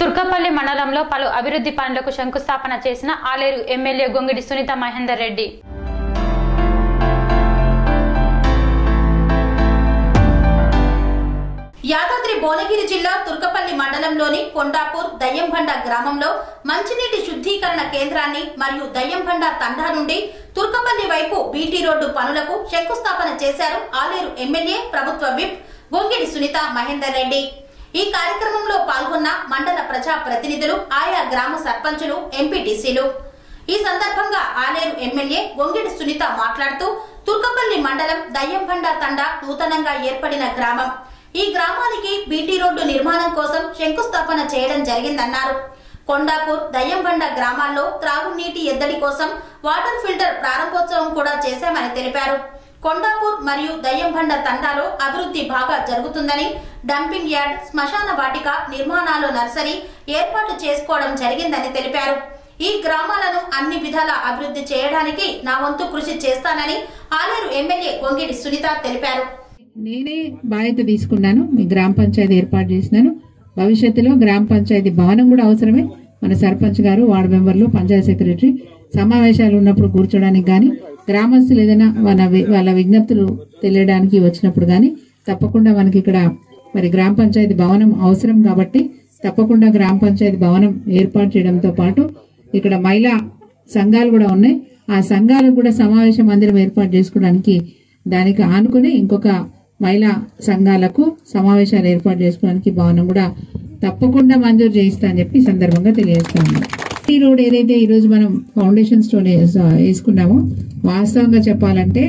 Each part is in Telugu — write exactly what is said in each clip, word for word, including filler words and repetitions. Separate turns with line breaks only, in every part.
తుర్కపల్లి మండలంలో పలు అభివృద్ధి పనులకు శంకుస్థాపన చేసిన ఆలేరు ఎమ్మెల్యే గొంగిడి సునీత మహేందర్ రెడ్డి.
యాదాద్రి భువనగిరి జిల్లా తుర్కపల్లి మండలంలోని కొండాపూర్ దయ్యంబండ గ్రామంలో మంచినీటి శుద్ధీకరణ కేంద్రాన్ని మరియు దయ్యంబండ తండా నుండి తుర్కపల్లి వైపు బీటీ రోడ్డు పనులకు శంకుస్థాపన చేశారు ఆలేరు ఎమ్మెల్యే ప్రభుత్వ విప్ గొంగిడి సునీత మహేందర్ రెడ్డి. ఈ కార్యక్రమంలో పాల్గొన్న మండల ప్రజా ప్రతినిధులు, ఆయా గ్రామ సర్పంచులు, ఎంపీటీసీలు. ఈ సందర్భంగా ఆలేరు ఎమ్మెల్యే గొంగిడి సునీత మాట్లాడుతూ తుర్కపల్లి మండలం దయ్యంబండ తండా నూతనంగా ఏర్పడిన గ్రామం. ఈ గ్రామానికి బీటీ రోడ్డు నిర్మాణం కోసం శంకుస్థాపన చేయడం జరిగిందన్నారు. కొండాపూర్ దయ్యంబండ గ్రామాల్లో త్రాగునీటి ఎద్దడి కోసం వాటర్ ఫిల్టర్ ప్రారంభోత్సవం కూడా చేశామని తెలిపారు. కొండాపూర్ మరియు దయ్యంబండ తండాలో అభివృద్ధి బాగా జరుగుతుందని, డంపింగ్ యార్డ్, శ్మశాన వాటిక నిర్మాణాలు, నర్సరీ ఏర్పాటు చేసుకోవడం జరిగిందని తెలిపారు. ఈ గ్రామాలను అన్ని విధాల అభివృద్ధి చేయడానికి నా వంతు కృషి చేస్తానని ఆలేరు ఎమ్మెల్యే గొంగిడి సునీత తెలిపారు.
నేనే బాధ్యత తీసుకున్నాను. మీ గ్రామ పంచాయతీ ఏర్పాటు చేసినాను. భవిష్యత్తులో గ్రామ పంచాయతీ భవనం కూడా అవసరమే. మన సర్పంచ్ గారు, వార్డు మెంబర్లు, పంచాయతీ సెక్రటరీ సమావేశాలు ఉన్నప్పుడు కూర్చోడానికి గాని, గ్రామస్తులు ఏదైనా వాళ్ళ వాళ్ళ విజ్ఞప్తులు తెలియడానికి వచ్చినప్పుడు గాని తప్పకుండా మనకి ఇక్కడ మరి గ్రామ పంచాయతీ భవనం అవసరం కాబట్టి తప్పకుండా గ్రామ పంచాయతీ భవనం ఏర్పాటు చేయడంతో పాటు ఇక్కడ మహిళా సంఘాలు కూడా ఉన్నాయి. ఆ సంఘాలకు కూడా సమావేశ మందిరం ఏర్పాటు చేసుకోవడానికి, దానికి ఆనుకుని ఇంకొక మహిళా సంఘాలకు సమావేశాలు ఏర్పాటు చేసుకోవడానికి భవనం కూడా తప్పకుండా మంజూరు చేయిస్తా అని చెప్పి సందర్భంగా తెలియజేస్తా ఉన్నాం. ఈ రోడ్ ఏదైతే ఈ రోజు మనం ఫౌండేషన్ స్టోన్ వేసుకున్నామో, వాస్తవంగా చెప్పాలంటే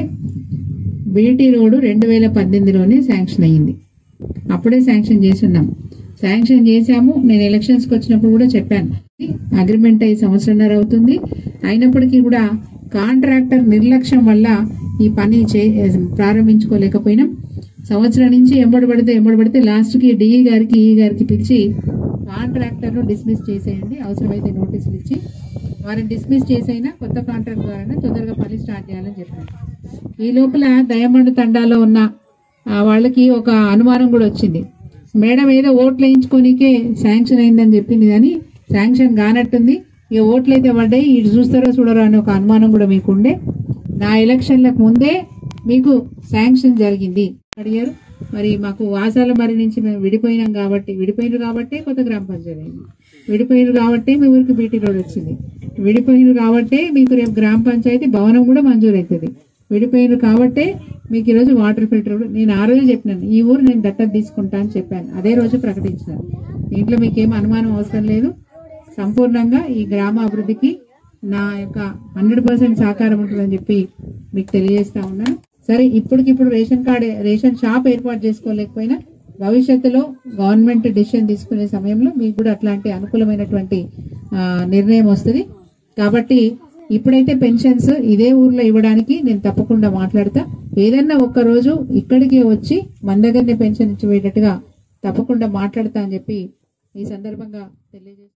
బీటీ రోడ్డు రెండు వేల పద్దెనిమిదిలోనే శాంక్షన్ అయ్యింది. అప్పుడే శాంక్షన్ చేస్తున్నాం. శాంక్షన్ చేశాము. నేను ఎలక్షన్స్ కి వచ్చినప్పుడు కూడా చెప్పాను, అగ్రిమెంట్ అయ్యి సంవత్సరంన్నర అవుతుంది. అయినప్పటికీ కూడా కాంట్రాక్టర్ నిర్లక్ష్యం వల్ల ఈ పని ప్రారంభించుకోలేకపోయినాం. సంవత్సరం నుంచి ఎంబడి పడితే ఎంబడి పడితే లాస్ట్ కి డిఈ గారికి ఈ గారికి పిలిచి కాంట్రాక్టర్ ను డిస్మిస్ చేసేయండి, అవసరమైతే నోటీసులు ఇచ్చి వారిని డిస్మిస్ చేసైనా కొత్త కాంట్రాక్ట్ ద్వారా తొందరగా పని స్టార్ట్ చేయాలని చెప్పారు. ఈ లోపల దయమండ తండాలో ఉన్న వాళ్ళకి ఒక అనుమానం కూడా వచ్చింది. మేడం ఏదో ఓట్లు వేయించుకోనికే శాంక్షన్ అయిందని చెప్పింది, కానీ శాంక్షన్ కానట్టుంది. ఇక ఓట్లు అయితే పడ్డాయి, ఇటు చూస్తారో చూడరో అనే ఒక అనుమానం కూడా మీకుండే. నా ఎలక్షన్లకు ముందే మీకు శాంక్షన్ జరిగింది అడిగారు. మరి మాకు వాసాల మరి నుంచి మేము విడిపోయినాం కాబట్టి విడిపోయినారు కాబట్టి కొత్త గ్రామ పంచాయతీ అయింది. విడిపోయినారు కాబట్టి మీ ఊరికి బీటీ రోడ్ వచ్చింది. విడిపోయినారు కాబట్టి మీకు రేపు గ్రామ పంచాయతీ భవనం కూడా మంజూరు అవుతుంది. విడిపోయినారు కాబట్టి మీకు ఈరోజు వాటర్ ఫిల్టర్. నేను ఆ రోజు చెప్పినాను, ఈ ఊరు నేను దత్తత తీసుకుంటా అని చెప్పాను. అదే రోజు ప్రకటించినాను. దీంట్లో మీకేం అనుమానం అవసరం లేదు. సంపూర్ణంగా ఈ గ్రామ అభివృద్ధికి నా యొక్క హండ్రెడ్ పర్సెంట్ సహకారం ఉంటుందని చెప్పి మీకు తెలియజేస్తా ఉన్నాను. సరే, ఇప్పటికిప్పుడు రేషన్ కార్డు రేషన్ షాప్ ఏర్పాటు చేసుకోలేకపోయినా భవిష్యత్తులో గవర్నమెంట్ డిసిషన్ తీసుకునే సమయంలో మీకు కూడా అట్లాంటి అనుకూలమైనటువంటి నిర్ణయం వస్తుంది. కాబట్టి ఇప్పుడైతే పెన్షన్స్ ఇదే ఊర్లో ఇవ్వడానికి నేను తప్పకుండా మాట్లాడతా. ఏదన్నా ఒక్క రోజు ఇక్కడికి వచ్చి మన దగ్గరనే పెన్షన్ ఇచ్చిపోయేటట్టుగా తప్పకుండా మాట్లాడతా అని చెప్పి ఈ సందర్భంగా తెలియజేస్తాను.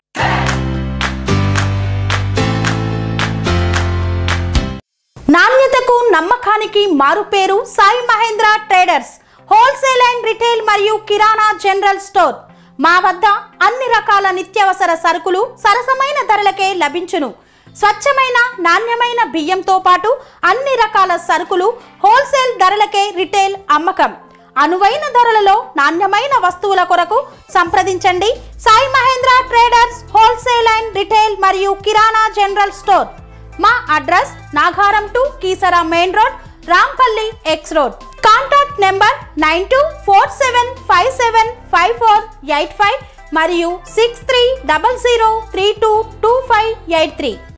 నాణ్యతకు నమ్మకానికి మారుపేరు Sai Mahendra traders, wholesale and retail మరియు కిరాణా జనరల్ స్టోర్. మా వద్ద అన్ని రకాల నిత్యావసర సరుకులు సరసమైన ధరలకే లభించును. స్వచ్ఛమైన నాణ్యమైన బియ్యంతో పాటు అన్ని రకాల సరుకులు హోల్సేల్ ధరలకే రిటైల్ అమ్మకం. అనువైన ధరలలో నాణ్యమైన వస్తువుల కొరకు సంప్రదించండి. Sai Mahendra traders, wholesale and retail మరియు కిరాణా జనరల్ స్టోర్. మా address Nagaram to Keesara main road, Rampally X road. Contact number nine two four seven five seven five four eight five మరియు six three double zero three two two five eight three.